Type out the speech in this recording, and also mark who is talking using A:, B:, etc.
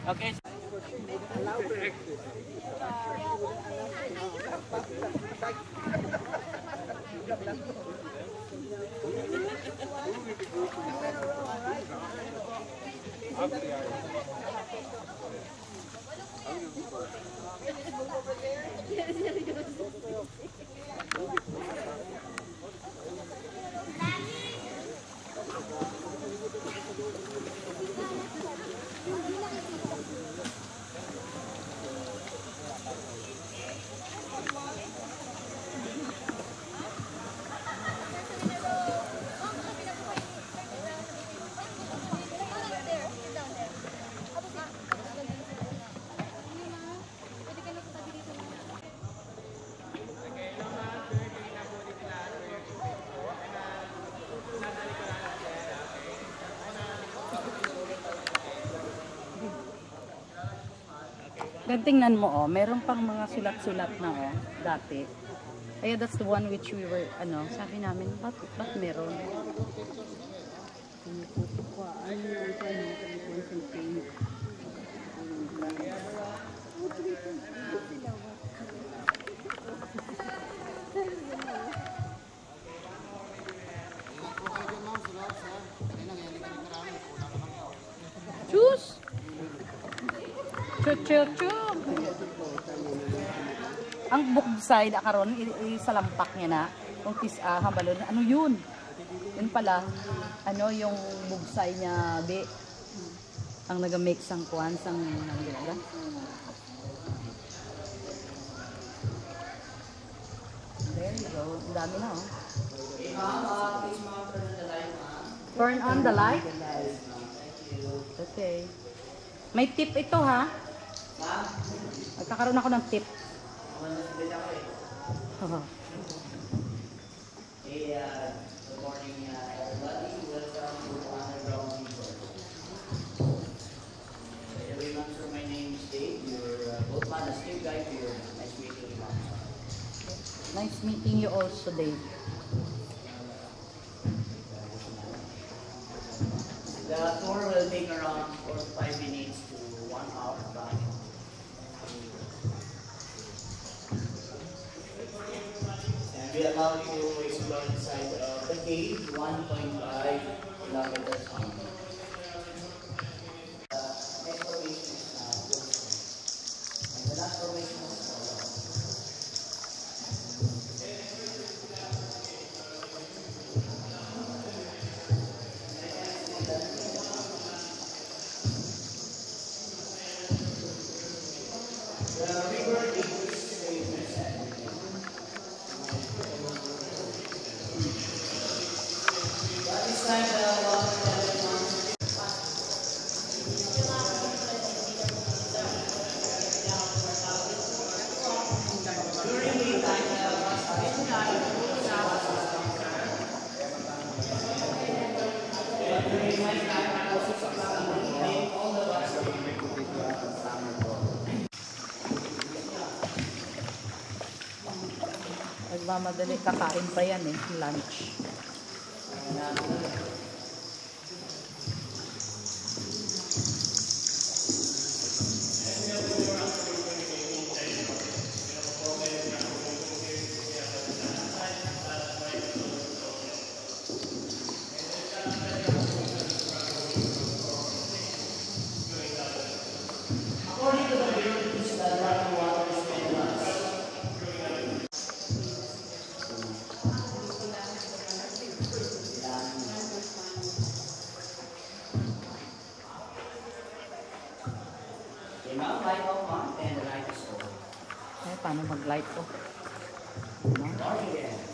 A: Okay.
B: Tingnan mo, oh, meron pang mga sulat-sulat na, oh, dati. Kaya that's the one which we were, ano, sabi namin, ba't meron? Chus! Chuk! Ang buksay na karon isalampak niya na kung hambalon. Ano yun? Yun pala, ano yung bugsay niya, be? Ang nagamake sang kuwan, sang nanggaga. There you go. Ang dami na, oh. Turn on the light. Okay. May tip ito, ha? Nagkakaroon ako ng tip.
C: Hey, good morning, everybody. Welcome to Underground Resource. Everyone, sir, my name is Dave, your boatman, a steam guide here. Nice meeting you, ma'am.
B: Nice meeting you also, Dave.
C: The tour will take around 4 to 5 minutes to 1 hour. And we allow you to explore inside the cave 1.5 kilometers long. Next formation is and the last formation is
B: Nagmamadali, kakain pa yan eh, lunch.
C: according to the Bureau of the Drinking Water is light off, ma'am, and the light is over.
B: Paano mag-light ko?
C: Morning,